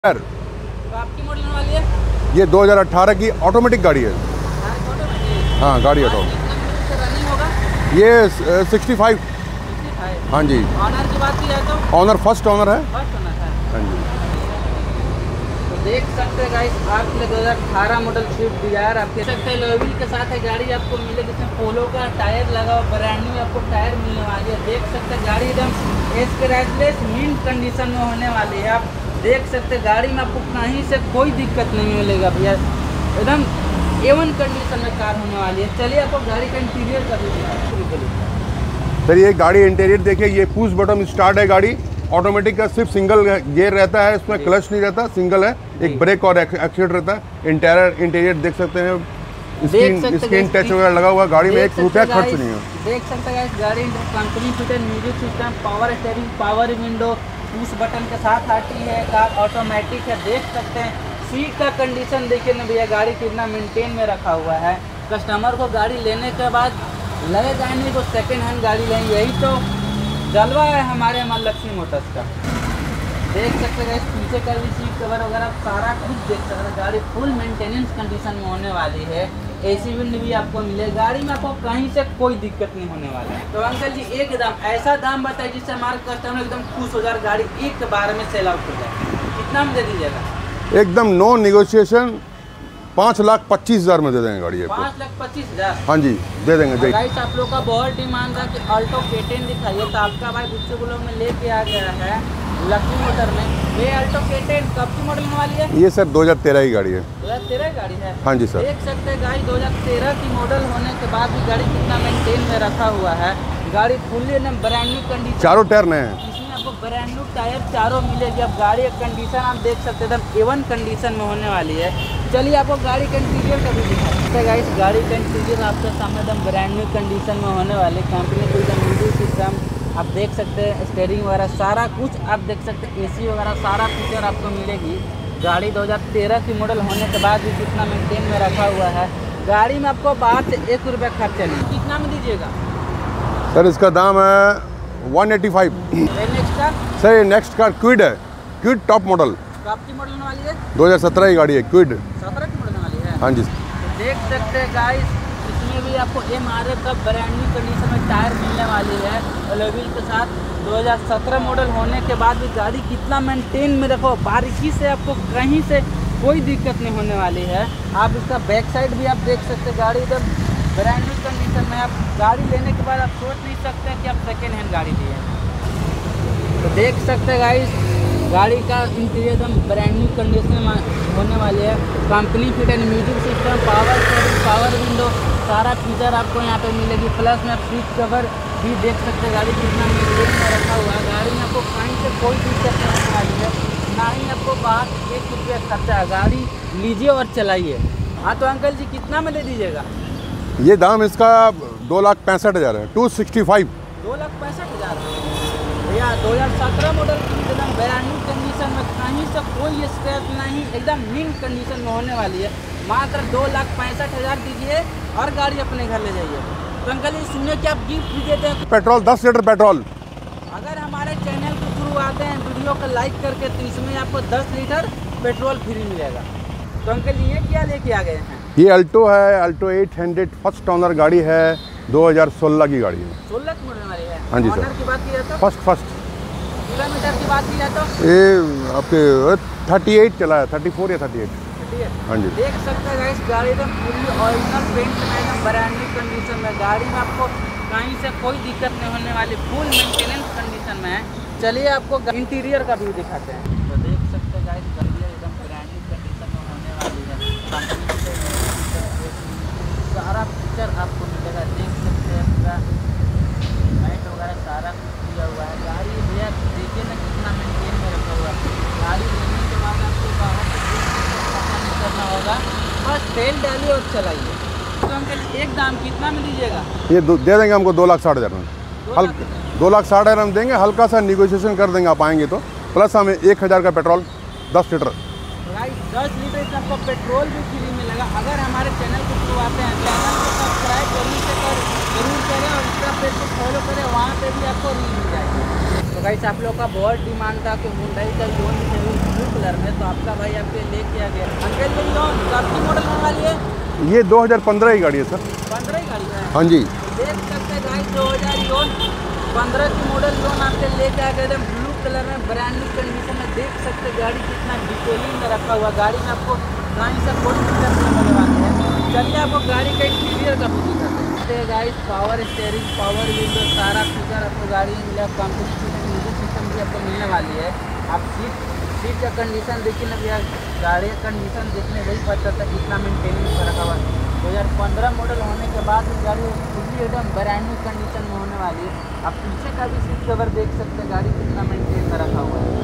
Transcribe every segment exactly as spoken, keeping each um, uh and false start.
तो आपकी मॉडल वाली है ये दो हज़ार अठारह की ऑटोमेटिक गाड़ी है। हाँ गाड़ी ऑटोमेटिक रनिंग होगा ये सिक्सटी फाइव। हाँ जी। ऑनर की बात की जाए तो ऑनर फर्स्ट ऑनर है। फर्स्ट ऑनर है। हाँ जी। तो देख सकते हैं गाइस आपके लिए दो हज़ार अठारह मॉडल स्विफ्ट डिजायर आप देख सकते हैं लोविल के साथ है गाड़ी आपको मिलेगी, जिसमें पोलो का टायर लगा हुआ ब्रांड न्यू आपको टायर मिलने वाली है। देख सकते हैं गाड़ी एकदम स्क्रैचलेस मिंट कंडीशन में होने वाली है। आप देख सकते हैं गाड़ी में आपको कहीं से कोई दिक्कत नहीं मिलेगा भैया, एकदम एवन कंडीशन में कार होने वाली है। चलिए आपको गाड़ी का इंटीरियर का भी दिखाते। सर ये गाड़ी इंटीरियर देखिए, ये पुश बटन स्टार्ट है। गाड़ी ऑटोमेटिक का सिर्फ सिंगल गियर रहता है, इसमें क्लच नहीं रहता, सिंगल है। एक ब्रेक और एक्सीलेटर रहता है। इंटीरियर इंटीरियर देख सकते हैं, स्क्रीन स्क्रीन टच वगैरह लगा हुआ। गाड़ी में एक रुपया खर्च नहीं है। देख सकते हैं गाड़ी company fitted music system, power steering, power window, push button के साथ आती है। कार ऑटोमेटिक है। देख सकते हैं सीट का कंडीशन देखिए ना भैया, गाड़ी कितना मेंटेन में रखा हुआ है। कस्टमर को गाड़ी लेने के बाद लगेगा नहीं को सेकेंड हैंड गाड़ी लेंगे, यही तो जलवा है हमारे मां लक्ष्मी मोटर्स का। देख सकते हैं पीछे का भी सीट कवर वगैरह सारा कुछ देख सकते हैं। गाड़ी फुल मेंटेनेंस कंडीशन में होने वाली है। एसी विंड भी आपको मिलेगा। गाड़ी में आपको कहीं से कोई दिक्कत नहीं होने वाला है। तो अंकल जी एकदम ऐसा दाम बताइए जिससे हमारे कस्टमर एकदम खुश हो जाए, गाड़ी एक बार में सेल आउट हो जाए। कितना में दे दीजिएगा? एकदम नो नेगोशिएशन, पाँच लाख पच्चीस हजार में दे देंगे गाड़ी आपको। पाँच लाख पच्चीस हजार हाँ जी दे देंगे। गाइस आप लोग का बहुत डिमांड था कि अल्टो के टेन दिखाइए, तो आपका भाई गुस्से को लोग में लेके आ गया है लक्ष्मी मोटर में। ये अल्टो के टेन कब की मॉडल वाली है? ये सर दो हज़ार तेरह की गाड़ी है। दो हज़ार तेरह की गाड़ी है। हाँ जी सर। देख सकते हैं गाड़ी दो हज़ार तेरह की मॉडल होने के बाद भी गाड़ी कितना मेंटेन में रखा हुआ है। गाड़ी फुल्ली एकदम ब्रांड न्यू कंडीशन, चारों टायर नए हैं। इसमें आपको ब्रांड न्यू टायर चारों मिलेगी। अब गाड़ी का कंडीशन आप देख सकते हैं एकदम एवन कंडीशन में होने वाली है। चलिए आपको गाड़ी का इंटीरियर का भी दिखाते हैं। गाइस गाड़ी का इंटीरियर आपके सामने एकदम ब्रांड न्यू कंडीशन में होने वाले। कंपनी को एकदम म्यूजिक सिस्टम आप देख सकते हैं, स्टीयरिंग वगैरह सारा कुछ आप देख सकते हैं, एसी वगैरह सारा फीचर आपको मिलेगी। गाड़ी दो हज़ार तेरह की मॉडल होने के बाद भी कितना मेंटेन में रखा हुआ है। गाड़ी में आपको बाहर से एक रुपया खर्चा नहीं। कितना में दीजिएगा सर? इसका दाम है one eighty five. Next car sir ये नेक्स्ट कार क्विड है, क्विड टॉप मॉडल। आपकी मॉडल वाली है दो हज़ार सत्रह की गाड़ी है, क्विड सत्रह की मॉडल वाली है। हाँ जी। तो देख सकते हैं गाइस इसमें भी आपको एम आर एफ का ब्रांड न्यू कंडीशन में टायर मिलने वाली है एलोविल के साथ। दो हज़ार सत्रह मॉडल होने के बाद भी गाड़ी कितना मेंटेन में रखो, बारिशी से आपको कहीं से कोई दिक्कत नहीं होने वाली है। आप इसका बैक साइड भी आप देख सकते हैं, गाड़ी एकदम ब्रांड न्यू कंडीशन में। आप गाड़ी लेने के बाद आप सोच नहीं सकते कि आप सेकेंड हैंड गाड़ी लिए। तो देख सकते हैं गाइस गाड़ी का इंटीरियर एकदम ब्रांड न्यू कंडीशन में होने वाली है। Company fitted music system, power steering, power window सारा फीचर आपको यहाँ पे मिलेगी। प्लस में आप सीट कवर भी देख सकते हैं। गाड़ी कितना मेंटेन में रखा हुआ है। गाड़ी में आपको कहीं से कोई दिक्कत नहीं होने वाली है, ना ही आपको बाहर एक रुपया खर्चा है। गाड़ी लीजिए और चलाइए। हाँ तो अंकल जी कितना में दे दीजिएगा? ये दाम इसका दो लाख पैंसठ हज़ार है, टू सिक्सटी फाइव। दो लाख पैंसठ हज़ार भैया दो हज़ार सत्रह मॉडल की एकदम ब्रांड न्यू कंडीशन में, कहीं से कोई स्क्रैच नहीं, एकदम मिंट कंडीशन में होने वाली है। मात्र दो लाख पैंसठ हज़ार दीजिए और गाड़ी अपने घर ले जाइए। तो अंकल ये सुनिए कि आप गिफ्ट भी देते हैं पेट्रोल दस लीटर पेट्रोल। अगर हमारे चैनल के थ्रू आते हैं वीडियो को लाइक करके, तो इसमें आपको दस लीटर पेट्रोल फ्री मिलेगा। तो अंकल ये क्या लेके आ गए हैं? ये अल्टो है, Alto eight hundred first owner गाड़ी है, दो हज़ार सोलह की गाड़ी है। सोलह की मॉडल वाली है। हाँ जी सर। ऑनर की बात की जाए तो फर्स्ट फर्स्ट किलोमीटर की बात की जाए तो ये आपके थर्टी एट चला है, थर्टी फोर या थर्टी एट। हाँ जी। देख सकते हैं गाइस गाड़ी एकदम पूरी ओरिजिनल पेंट में एकदम ब्रांड न्यू कंडीशन में। गाड़ी में आपको कहीं से कोई दिक्कत नहीं होने वाली, फुल मेंटेनेंस कंडीशन में है। चलिए आपको इंटीरियर का व्यू दिखाते हैं। तो देख सकते हैं गाइस गाड़ी एकदम ब्रांड न्यू कंडीशन में होने वाली है। सारा फीचर आपको मिलेगा। देख सकते हैं पूरा लाइट वगैरह सारा दिया हुआ है। गाड़ी भैया देखिए ना कितना मेंटेन में रखा हुआ है। गाड़ी लेने के बाद आपको बाहर करना होगा, बस तेल डालिए और चलाइए। तो अंकल एक दाम कितना में दीजिएगा? ये दे देंगे हमको दो लाख साठ हज़ार में। हल्का दो लाख साठ हज़ार हम देंगे, हल्का सा निगोशिएशन कर देंगे आप आएंगे तो। प्लस हमें एक हज़ार का पेट्रोल दस लीटर दस लीटर से आपको पेट्रोल भी फ्री मिलेगा। अगर हमारे चैनल को थ्रू आते हैं, चैनल को सब्सक्राइब जरूर से कर जरूर करें और इंस्टा पेज को फॉलो करें, वहाँ पे भी आपको रील मिल जाएगी। तो तो गाइस आप लोग का बहुत डिमांड था कि हुंडई का लोन चाहिए ब्लू कलर में, तो आपका भाई आपके लेके आ गया। अंकल ये लोन कब की मॉडल होने वाली है? ये दो हज़ार पंद्रह की गाड़ी है सर। पंद्रह की गाड़ी है। हाँ जी, देख सकते हैं गाइस दो हज़ार लोन पंद्रह की मॉडल लोन आपके लेके आ गए एकदम ब्लू कलर में ब्रांड न्यू कंडीशन में। देख सकते हैं गाड़ी कितना डिटेलिंग में रखा हुआ। गाड़ी में आपको कहीं से कोई फीचर नहीं मिलने वाले हैं। चलिए आपको गाड़ी का इंटीरियर का भी दिखाते हैं guys. Power steering, power window, सारा फीचर आपको गाड़ी में मिला। कंपनी की म्यूजिक सिस्टम भी आपको मिलने वाली है। आप सीट सीट का कंडीशन देखिए ना भैया, गाड़ी का कंडीशन देखने वही पता चलता है कितना मेंटेनेंस में रखा हुआ है। दो हज़ार पंद्रह मॉडल होने के बाद भी गाड़ी पूरी एकदम ब्रांड न्यू कंडीशन में होने वाली है। आप पीछे का भी सीट कवर देख सकते हैं गाड़ी कितना मेंटेन में रखा हुआ है।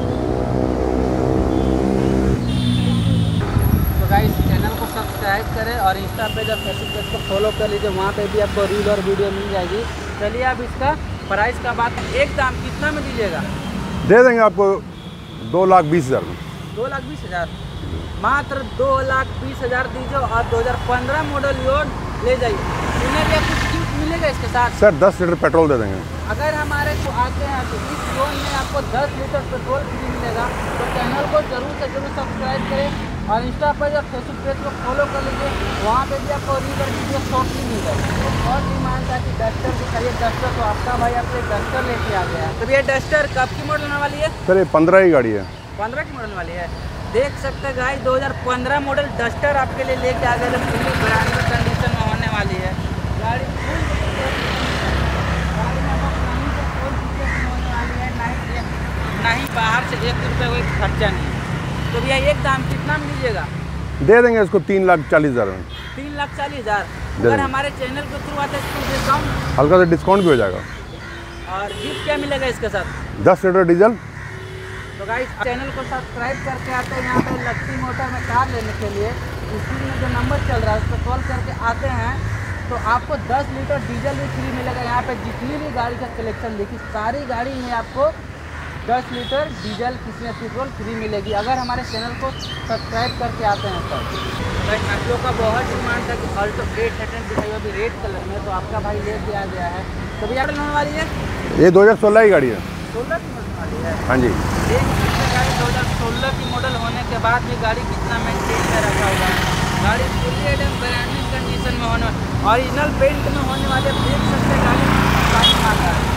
तो गाइस चैनल को सब्सक्राइब करें और इंस्टा पेज और फेसबुक पेज को फॉलो कर लीजिए, वहाँ पे भी आपको रील और वीडियो मिल जाएगी। चलिए अब इसका प्राइस का बात, एक दाम कितना में दीजिएगा? दे देंगे आपको दो लाख बीस हज़ार में। दो लाख बीस हज़ार मात्र दो लाख बीस हज़ार दीजिए और दो हज़ार पंद्रह मॉडल लोन ले जाइए। इन्हें भी कुछ गिफ्ट मिलेगा इसके साथ? सर दस लीटर पेट्रोल दे देंगे। अगर हमारे को आते हैं तो इस लोन में आपको दस लीटर पेट्रोल फ्री मिलेगा। तो चैनल को जरूर से जरूर सब्सक्राइब करें और इंस्टा पेज और फेसबुक पेज को फॉलो कर लीजिए, वहाँ पे भी आपको रील और वीडियो शॉर्टली मिल जाएगी। और डिमांड था कि डस्टर दिखाइए डस्टर, तो आपका भाई आपको डस्टर लेके आ गया है। तो ये डस्टर कब की मॉडल होने वाली है? सर ये पंद्रह की गाड़ी है। पंद्रह की मॉडल वाली है। देख सकते हैं गाइस दो हज़ार पंद्रह मॉडल डस्टर आपके लिए लेके आ गए, फुल्ली ब्रांड न्यू कंडीशन में होने वाली है गाड़ी। फुल गाड़ी में आपको कहीं से कोई दिक्कत नहीं होने वाली है, ना ही ना ही बाहर से एक रुपये कोई खर्चा नहीं है। तो भैया एक दाम कितना में दीजिएगा? दे देंगे इसको तीन लाख चालीस हज़ार में। तीन लाख चालीस हज़ार अगर हमारे चैनल के थ्रू आते हैं तो डिस्काउंट हल्का सा डिस्काउंट भी हो जाएगा। और गिफ्ट क्या मिलेगा इसके साथ? दस लीटर डीजल। तो गाइस चैनल को सब्सक्राइब करके आते हैं यहाँ पे लक्ष्मी मोटर में कार लेने के लिए। स्क्रीन में जो नंबर चल रहा है उस पर कॉल करके आते हैं तो आपको दस लीटर डीजल भी फ्री मिलेगा। यहाँ पे जितनी भी गाड़ी का कलेक्शन देखिए, सारी गाड़ी में आपको दस लीटर डीजल किसी पेट्रोल फ्री मिलेगी अगर हमारे चैनल को सब्सक्राइब करके आते हैं तब। तो आप लोग का बहुत डिमांड था कि ऑल्टो एट हंड्रेड दिखाई अभी रेड कलर में, तो आपका भाई लेके आ गया है। तो भैया होने वाली है? ये दो हज़ार सोलह की गाड़ी है। सोलह की होने वाली है। हाँ जी, देख सकते हैं गाड़ी दो हज़ार सोलह की मॉडल होने के बाद भी गाड़ी कितना मेंटेन में रखा हुआ है। गाड़ी पूरी एकदम ब्रांड न्यू कंडीशन में होने ओरिजिनल पेंट में होने वाले। देख सकते हैं गाड़ी कितना आता है।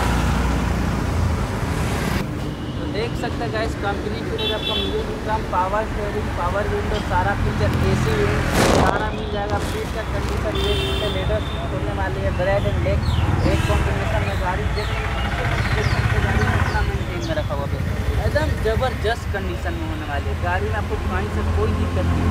तो देख सकते हैं गाइस कंपनी की तरफ आपको music system, power steering, power window, सारा फीचर, एसी सारा मिल जाएगा। सीट का कंडीशन देख सकते हैं, लेदर सीट होने वाली है, ब्रेड एंड लेग एक कॉम्बिनेशन में गाड़ी। देख सकते गाड़ी में कितना मेंटेन में रखा हुआ है, एकदम ज़बरदस्त कंडीशन में होने वाली है। गाड़ी में आपको कहीं से कोई दिक्कत नहीं